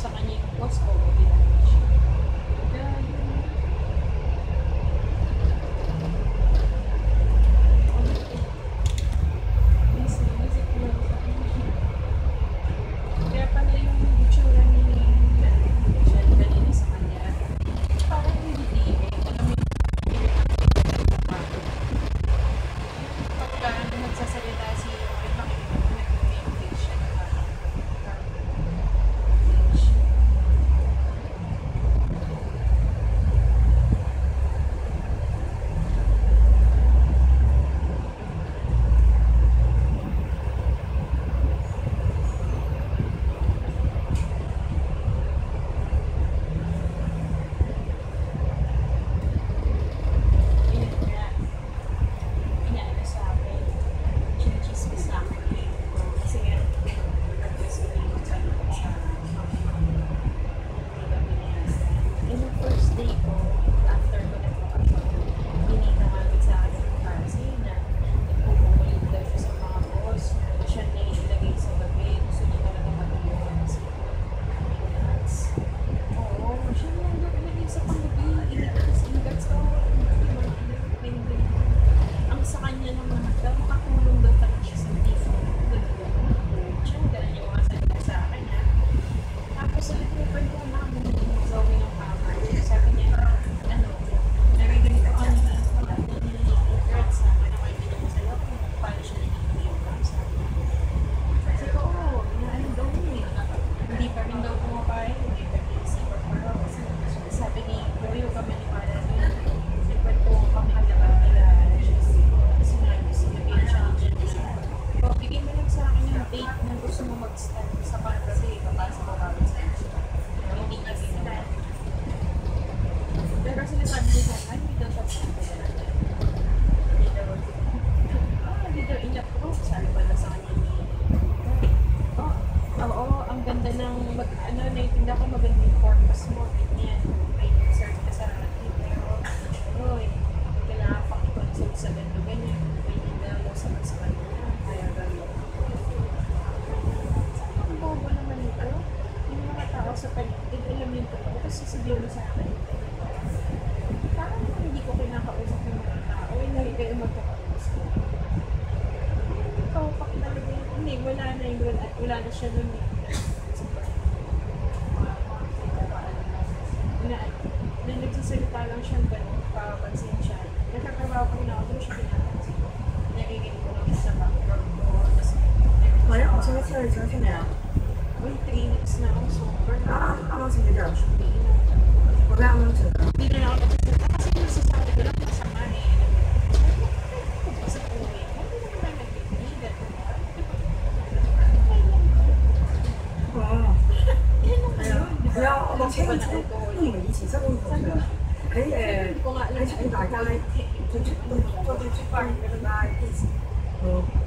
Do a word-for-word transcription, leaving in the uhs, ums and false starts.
sa kanya yung boss ko, ginagawa siya. Kaya, busy, busy ko lang sa kanya. Kaya pala yung itsura ni Michelle kanina sa kanya, parang hindi tiibig. Alam mo yung pagka nagsasalita si Roy, makikita mo nag-make siya na parang yun nga, inaano sa akin, chinichismis na ako ngayon ko. Kasi nga, nag-guess ko yung magsalita sa gabi niya. And yung first day ko, after ko nagpapasok, binita nga agad sa akin ng kasi na nagpupulit daw siya sa mga boss. Siya na ilagay sa gabi. Gusto niya talaga matulungan kasi inats. Oo, siya na lang daw ilagay sa panggabi. Inats, inats ko. Ang sa kanya naman daw, makatulong daw talaga siya sa tifo. Ganun-ganun. Siya, ganun yung mga salita sa akin ha. Tapos ulit mo pa yung namin yung Zoe ng mama. Sabi niya, ano, narinig ko ang girl sa akin. Ako hindi niya masaya kung paano siya naging yung sabi niya. Sabi ko, oo, inaano daw niya eh. Hindi pa rin daw pumapayag, hindi pa rin isipag pa daw. Sabi ni, Boyo kami ni Mara doon. Nagkwento kami halaga nila. Kasi nga, sinabihan siya ni Jenny. O, bigyan mo lang sa akin yung date na gusto mo mag-stand sa pan kasi papasa ko kami sa inyo. Hindi niya ginawa. Pero sinasabi niya sa akin, hindi daw siya pinagdala. Hindi daw, ah, hindi daw in-approve. Sabi pala sa kanya ni, oh, oo, ang ganda ng, mag, ano, naitinda ko maganda yung purpose mo, ganyan. May search ka sa atin, pero, oy, kailangan pang i-consult sa ganda, ganyan. May hindi mo sa mas kanila, kaya gano'n. Ang bobo naman ito. Yung mga tao sa paligid, alam yung totoo, kasi sabihin mo sa akin, parang hindi ko kinakausap yung mga tao, eh, hindi kayo magkakausap. Ikaw, pak talaga yun. Hindi, wala na yung wala, wala na siya nun. Na, na nagsasalita lang siyang gano'n, papansin siya. Nagkatrabaho ko na ako, doon siya pinapansin. Nakikinig ko lang siya sa background ko. Tapos, 我要我现在现在几天了？ uy, three weeks na ako sober. 啊，阿妈几个点？ Hindi na. 我跟阿妈几个？ Hindi na ako nagsasalita. Kasi nasasabi ko lang masama eh. Sa uwi, hindi naman nagbibigan. 哦， Yan lang 哎呀 yun, di 不 ba? 要，我 Alam 前 ko 一 ba na 天 alcohol? 跟你们一起上过火车，可以诶， Hindi ko nga alam 还去大家，就去做去去办那个那，嗯。